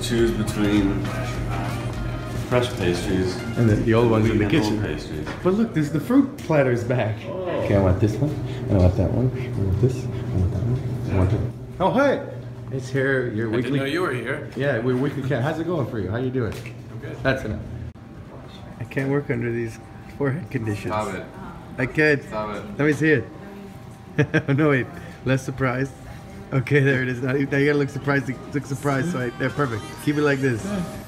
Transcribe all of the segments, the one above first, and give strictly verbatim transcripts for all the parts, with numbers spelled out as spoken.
choose between fresh pastries and then the old ones in the kitchen. Pastries. But look, this the fruit platter's back. Oh. Okay, I want this one. And I want that one. I want this. I want that one. I want that. Oh hey! It's here. Your I weekly. didn't know you were here. Yeah, we're weekly cat. How's it going for you? How you doing? I'm good. That's enough. I can't work under these forehead conditions. Stop it. I can't. Stop it. Let me see it. No wait. Less surprised. Okay, there it is. Now you gotta look surprised. Look surprised. So I, yeah, perfect. Keep it like this.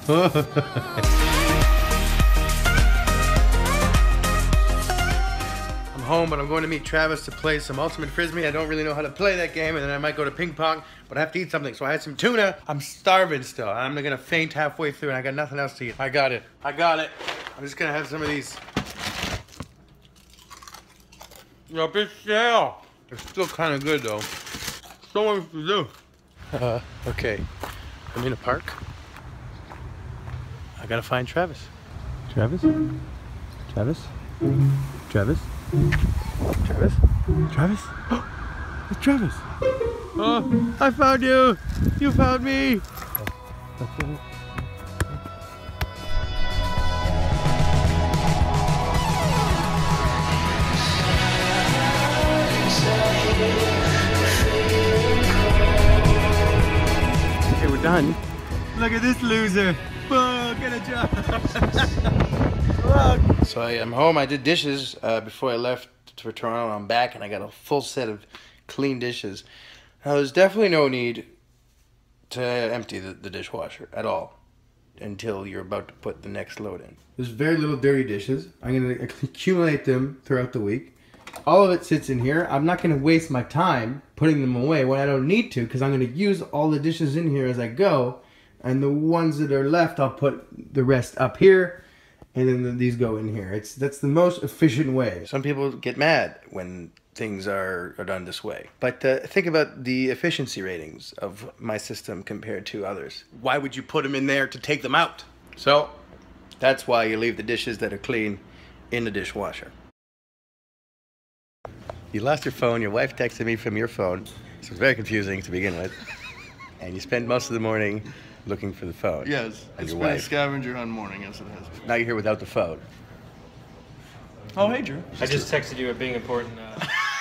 I'm home, but I'm going to meet Travis to play some ultimate frisbee. I don't really know how to play that game, and then I might go to ping pong, but I have to eat something. So I had some tuna. I'm starving still. I'm gonna faint halfway through, and I got nothing else to eat. I got it. I got it. I'm just gonna have some of these. Yo, big shell. It's still kind of good though. So much to do. Uh, okay. I'm in a park. I gotta find Travis. Travis? Travis? Travis? Travis? Travis? It's Travis! Oh, I found you! You found me! Okay, we're done. Look at this loser. Whoa, get a job. So I am home. I did dishes uh, before I left for Toronto. I'm back and I got a full set of clean dishes. Now there's definitely no need to empty the, the dishwasher at all until you're about to put the next load in. There's very little dirty dishes. I'm going to accumulate them throughout the week. All of it sits in here. I'm not going to waste my time putting them away when I don't need to, because I'm going to use all the dishes in here as I go, and the ones that are left I'll put the rest up here, and then the, these go in here. It's that's the most efficient way. Some people get mad when things are, are done this way, but uh, think about the efficiency ratings of my system compared to others. Why would you put them in there to take them out? So that's why you leave the dishes that are clean in the dishwasher. You lost your phone, your wife texted me from your phone, so it's very confusing to begin with. And you spent most of the morning looking for the phone. Yes, it's been a scavenger hunt morning, yes it has. Now you're here without the phone. Oh, hey Drew. I just texted you a being important. Uh...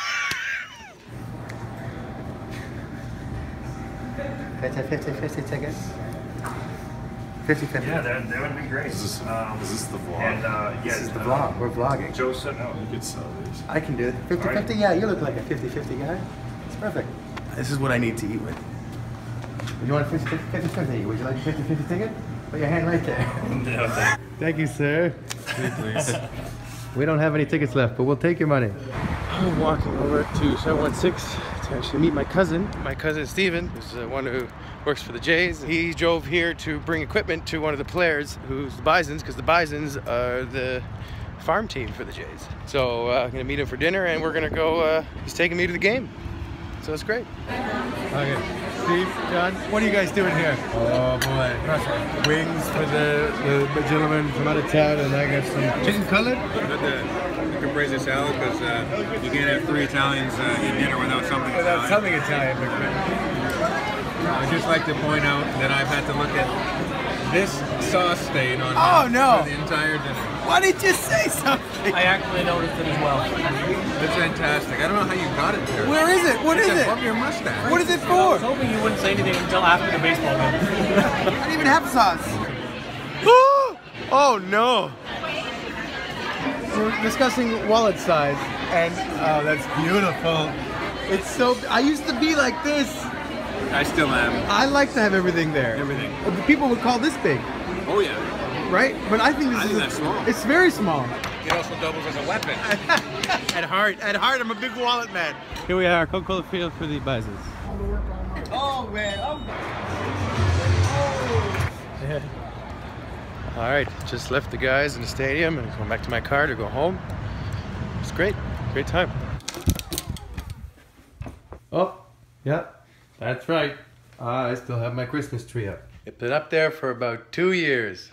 fifty fifty fifty tickets? fifty fifty. Yeah, that, that would be great. Is this, um, is this the vlog? And, uh, yeah, This is the uh, vlog. We're vlogging. Joe said no. You could sell these. I can do it. fifty fifty? Yeah, you look like a fifty fifty guy. It's perfect. This is what I need to eat with. You want a fifty fifty? Would you like a fifty fifty ticket? Put your hand right there. No, thank, Thank you, sir. please. We don't have any tickets left, but we'll take your money. I'm walking over to seven one six to actually meet my cousin. My cousin Steven, who's the one who works for the Jays. He drove here to bring equipment to one of the players, who's the Bisons, because the Bisons are the farm team for the Jays. So uh, I'm gonna meet him for dinner, and we're gonna go, uh, he's taking me to the game. So it's great. Okay, Steve, John, what are you guys doing here? Oh boy. Wings for the, the gentleman from out of town, and I got some chicken cutlet. Got the caprese salad because uh, you can't have three Italians uh, eat dinner without something Without Italian. something Italian, McMahon. I'd just like to point out that I've had to look at this sauce stain on Oh, me no. for the entire dinner. Why did you say something? I actually noticed it as well. It's fantastic. I don't know how you got it there. Where is it? What it's is it? above your mustache. What is it I for? was hoping you wouldn't say anything until after the baseball game. I didn't even have sauce. Oh no. We're discussing wallet size, and oh, that's beautiful. It's so, I used to be like this. I still am. I like to have everything there. Everything. People would call this big, Oh yeah. right? But I think this I is think a- that's small. It's very small. It also doubles as a weapon. At heart, at heart, I'm a big wallet man. Here we are, Coca-Cola Field for the Bisons. Oh man, I'm... Yeah. All right, just left the guys in the stadium and going back to my car to go home. It's great, great time. Oh, yeah, that's right. I still have my Christmas tree up. It's been up there for about two years.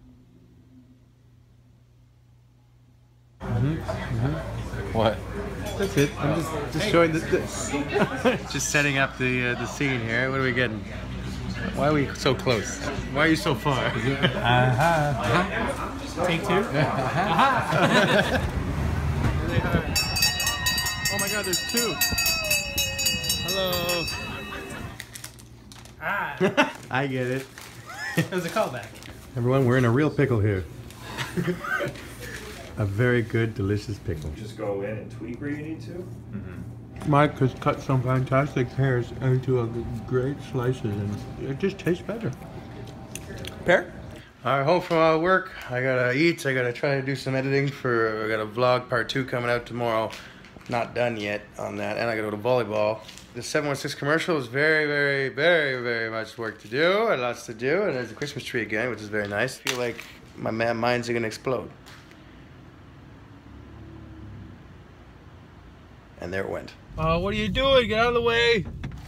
Mm-hmm. Mm-hmm. What? That's it. I'm just, just showing the, the just setting up the uh, the scene here. What are we getting? Why are we so close? Why are you so far? Uh-huh. Uh-huh. Take two. Uh-huh. Oh my God, there's two. Hello. Ah. I get it. It was a callback. Everyone, we're in a real pickle here. A very good, delicious pickle. Just go in and tweak where you need to. Mm-hmm. Mike has cut some fantastic pears into a great slices, and it just tastes better. Pear? All right, home from uh, work. I gotta eat. I gotta try to do some editing for. I got a vlog part two coming out tomorrow. Not done yet on that, and I gotta go to volleyball. The seven one six commercial is very, very, very, very much work to do, and lots to do, and there's a Christmas tree again, which is very nice. I feel like my man minds are gonna explode. And there it went. Oh, what are you doing? Get out of the way!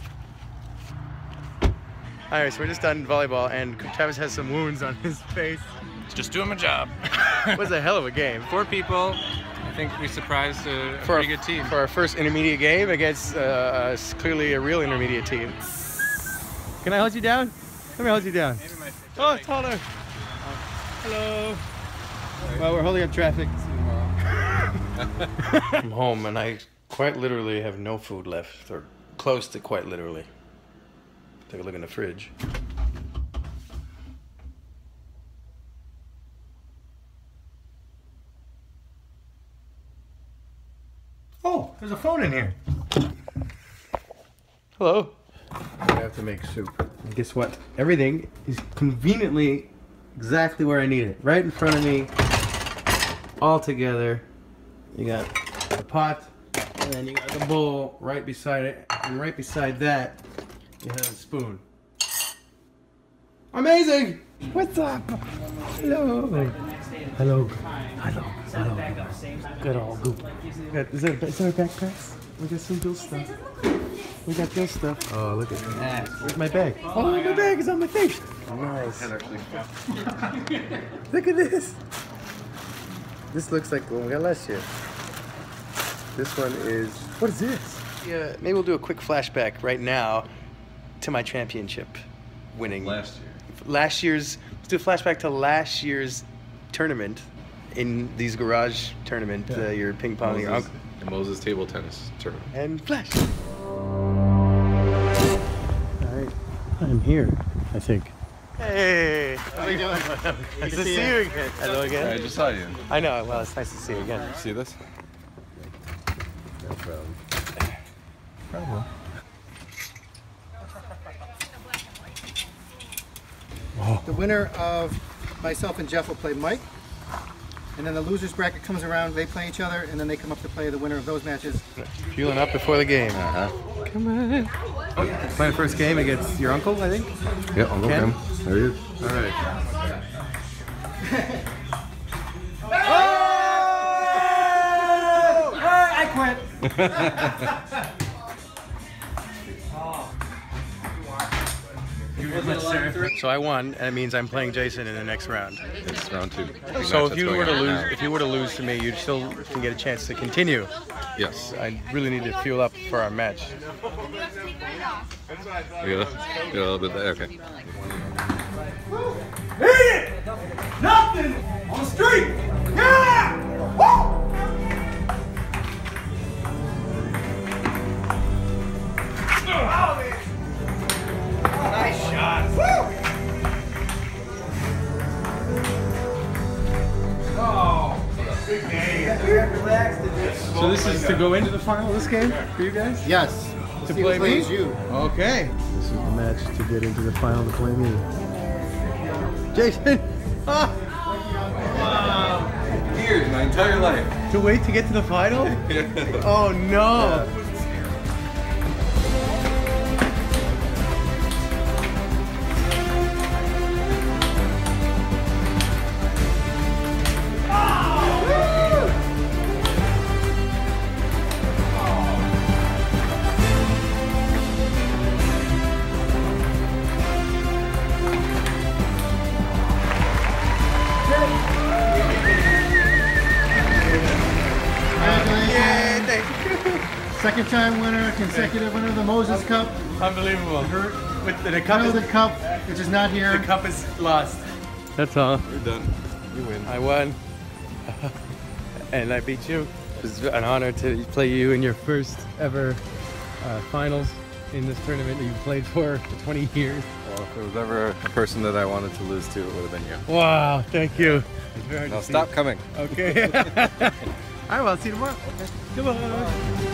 Alright, so we're just done volleyball, and Travis has some wounds on his face. Just doing my job. It was a hell of a game. Four people. I think we surprised a, a For pretty our, good team. For our first intermediate game against uh, clearly a real intermediate team. Can I hold you down? Let me hold you down. Oh, it's taller. Hello. Well, we're holding up traffic. I'm home and I quite literally have no food left, or close to quite literally. Take a look in the fridge. Oh, there's a phone in here. Hello. I have to make soup. And guess what? Everything is conveniently exactly where I need it. Right in front of me. All together. You got the pot, and then you got the bowl right beside it. And right beside that, you have a spoon. Amazing! What's up? Hello. Hello. Hello. Hello. Good old goop. Got, is, there, is there a backpack? We got some good stuff. We got good stuff. Oh, look at that. Where's my bag? Oh, my bag is on my face. Nice. Look at this. This looks like the one we got last year. This one is... What is this? Yeah, maybe we'll do a quick flashback right now to my championship winning. Last year. Last year's... Let's do a flashback to last year's tournament in these garage tournament. Yeah. Uh, your ping pong, your uncle. The Moses table tennis tournament. And flash. Alright. I'm here, I think. Hey! How are you doing? Nice to see you again. Hello again. I just saw you. I know, well, it's nice to see you again. See this? No problem. Problem. The winner of myself and Jeff will play Mike. And then the losers bracket comes around, they play each other, and then they come up to play the winner of those matches. Fueling up before the game. Uh-huh. Come on. Playing the first game against your uncle, I think? Yeah, Uncle Ken? Kim. There he is. All right. I quit! So I won, and it means I'm playing Jason in the next round. It's round two. The So match if you that's were to going on lose, now. if you were to lose to me, you still can get a chance to continue. Yes. I really need to fuel up for our match. We got a, we got a little bit there. Okay. Nothing on the street. Yeah! Woo! Nice shot. Woo! Oh, big game. So this is to go into the final of this game for you guys? Yes. To See play who me? plays you. Okay. This is the match to get into the final to play me. Jason! Ah, Years, my entire life. to wait to get to the final? Oh no! Yay, thank you. Second time winner, consecutive winner of the Moses Cup. Unbelievable. With the, the cup Now is, the cup, which is not here. the cup is lost. That's all. You're done. You win. I won. And I beat you. It was an honor to play you in your first ever uh, finals in this tournament that you played for for twenty years. Well, if there was ever a person that I wanted to lose to, it would have been you. Wow, thank you. It's very hard Now to see. stop coming. Okay. All right, well, I'll see you tomorrow. Okay. Goodbye.